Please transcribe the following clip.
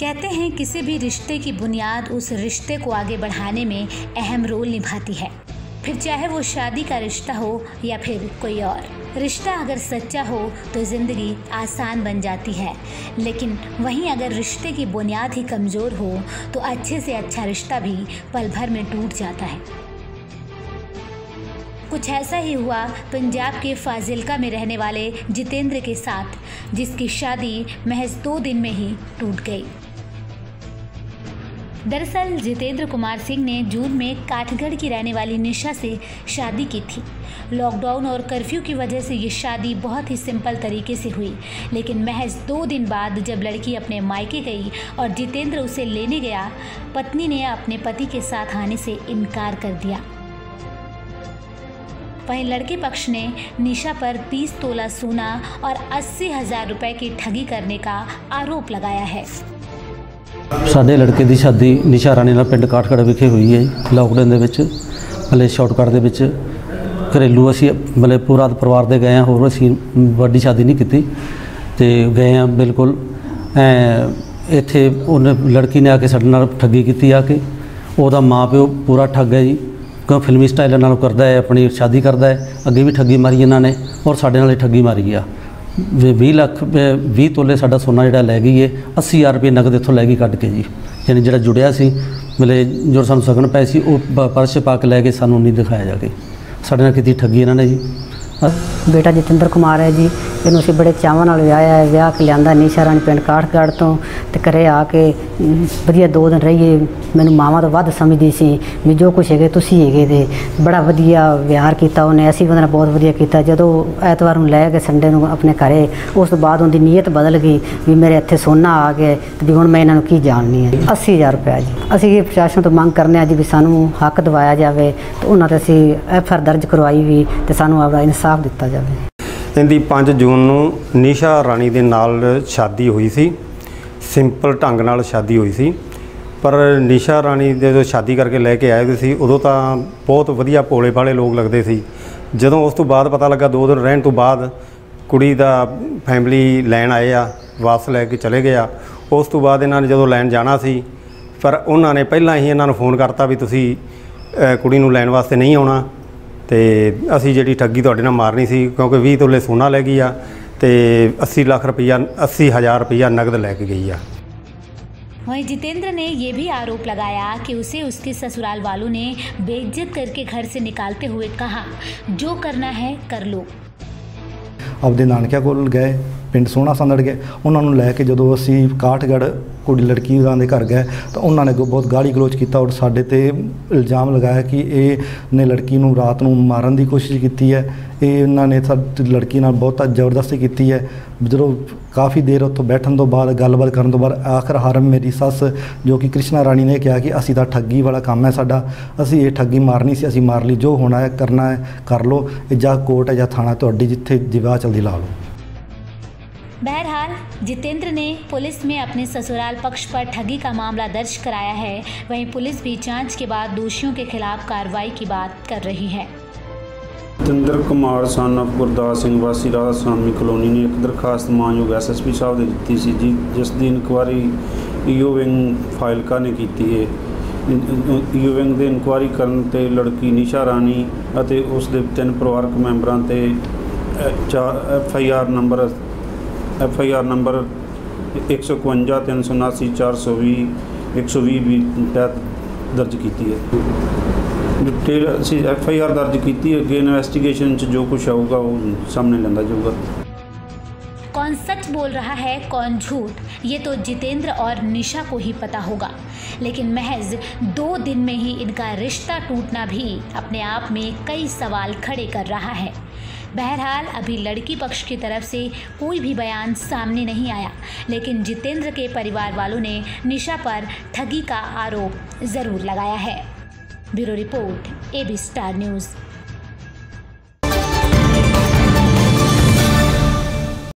कहते हैं किसी भी रिश्ते की बुनियाद उस रिश्ते को आगे बढ़ाने में अहम रोल निभाती है, फिर चाहे वो शादी का रिश्ता हो या फिर कोई और। रिश्ता अगर सच्चा हो तो ज़िंदगी आसान बन जाती है, लेकिन वहीं अगर रिश्ते की बुनियाद ही कमज़ोर हो तो अच्छे से अच्छा रिश्ता भी पल भर में टूट जाता है। कुछ ऐसा ही हुआ पंजाब के फाजिल्का में रहने वाले जितेंद्र के साथ, जिसकी शादी महज 2 दिन में ही टूट गई। दरअसल जितेंद्र कुमार सिंह ने जून में काठगढ़ की रहने वाली निशा से शादी की थी। लॉकडाउन और कर्फ्यू की वजह से ये शादी बहुत ही सिंपल तरीके से हुई, लेकिन महज 2 दिन बाद जब लड़की अपने मायके गई और जितेंद्र उसे लेने गया, पत्नी ने अपने पति के साथ आने से इनकार कर दिया। वहीं लड़के पक्ष ने निशा पर 30 तोला सोना और 80,000 रुपए की ठगी करने का आरोप लगाया है। साडे लड़के की शादी निशा राणी नाल पिंड काठगढ़ विखे हुई है। लॉकडाउन दे विच मतलब शॉर्टकट दे विच घरेलू असीं मतलब पूरा परिवार दे गए, होर असीं वड्डी शादी नहीं की ते गए हैं बिल्कुल। इत्थे उन्हें लड़की ने आके साडे नाल ठगी की आके, उहदा माँ प्यो पूरा ठग है जी, क्यों फिल्मी स्टाइल नाल करदा है, अपनी शादी करदा है। अगे भी ठगी मारी इन्होंने और साडे नाल ठगी मारी आ। 20 तोले साडा सोना जिहड़ा लै गई है, 80,000 रुपये नगद इत्थों लै गई कट के जी। यानी जिहड़ा जुड़िया सी मतलब जो सानूं सगन पए सी वो पर्स पा के लै के सानूं नहीं दिखाया जाके, साडे नाल कीती ठगी इन्होंने जी। बेटा जितेंद्र कुमार है जी, इन्हूं असीं बड़े चावां नाल विआहिਆ है। विआह के लिआंदा निशा राणी पिंड काठगढ़ तो ते घरे आके वधिया 2 दिन रहीए। मैनूं मावां तो वध समझदी सी भी जो कुछ है तुसीं हैगे ते बड़ा वधिया व्यवहार किया उन्हें, असीं उहदे नाल बहुत वधिया किया। जदों ऐतवार नूं लै के संडे नूं अपने घरे, उस तो बाद उनकी नीयत बदल गई भी मेरे इत्थे सोना आ गया ते भी हुण मैं इन्हां नूं की जाननी है। 80,000 रुपया जी असीं ये प्रशासन तो मंग करने आ जी भी सानूं हक दवाया जाए। तो उन्हां ते असीं FIR दर्ज करवाई भी ते सानूं आपदा इंसाफ दिता जाए। इनकी 5 जून नूं निशा राणी दे नाल शादी हुई सी, सिंपल ढंग नाल शादी हुई सी। पर निशा राणी दे जो शादी करके लैके आए थे उदों तो बहुत वधिया भोले भाले लोग लगते सी। जदों उस तो बाद पता लगा 2 दिन रहन तो बाद कुड़ी दा फैमिली लैन आए आ, वापस लैके चले गया। उस तो बाद इन्होंने जो लैन जाना सी, पर उन्होंने पहला ही इन्होंने फोन करता भी तुसी कुड़ी नूं लैन वास्ते नहीं आउणा ते असी जिहड़ी ठगी तुहाडे नाल मारनी सी, क्योंकि 20 तोले सोना लै गई आ ते 80,000 रुपया नगद लैके गई आ। वहीं जितेंद्र ने यह भी आरोप लगाया कि उसे उसके ससुराल वालों ने बेइज्जत करके घर से निकालते हुए कहा, जो करना है कर लो। अपने नानकिਆਂ ਕੋਲ गए, पिंड सोहना संदड़ गए। उन्होंने लैके जो असी काठगढ़ कुड़ी लड़की के घर गए तो उन्होंने बहुत गाली गलोच किया और साडे ते इल्ज़ाम लगाया कि ये ने लड़की नूं रात नूं मारन की कोशिश की है। ये उन्होंने लड़की नाल बहुत जबरदस्ती की है। जो काफ़ी देर उत्थों बैठन तो बाद गलबात करन तो बाद आखिर हार मेरी सस जो कि कृष्णा राणी ने कहा कि असी तो ठगी वाला काम है साडा, असी ये ठगी मारनी सी, असी मार ली, जो होना है करना है कर लो, जा कोर्ट है या थाना तुहाडी जिथे विवाह चलदी ला लो। बहरहाल जितेंद्र ने पुलिस में अपने ससुराल पक्ष पर ठगी का मामला दर्ज कराया है। वहीं पुलिस भी जांच के बाद दोषियों के खिलाफ कार्रवाई की बात कर रही है। जितेंद्र कुमार सन ऑफ गुरदास सिंह वासी राधा स्वामी कलोनी ने एक दरखास्त मानयोग SSP साहब ने दी सी जी, जिस दी इंक्वायरी EO विंग फाइलका ने की है। EO विंग दे इंक्वायरी करन ते लड़की निशा राणी अते उस दे 3 परिवारक मैंबरां ते FIR नंबर 151 379 420 120 भी तहत दर्ज की है। डिटेल असी FIR दर्ज की, अगे इन्वेस्टिगेशन जो कुछ आऊगा वो सामने लाया जाऊगा। कौन सच बोल रहा है कौन झूठ, ये तो जितेंद्र और निशा को ही पता होगा, लेकिन महज 2 दिन में ही इनका रिश्ता टूटना भी अपने आप में कई सवाल खड़े कर रहा है। बहरहाल अभी लड़की पक्ष की तरफ से कोई भी बयान सामने नहीं आया, लेकिन जितेंद्र के परिवार वालों ने निशा पर ठगी का आरोप ज़रूर लगाया है। Bureau report AB star news.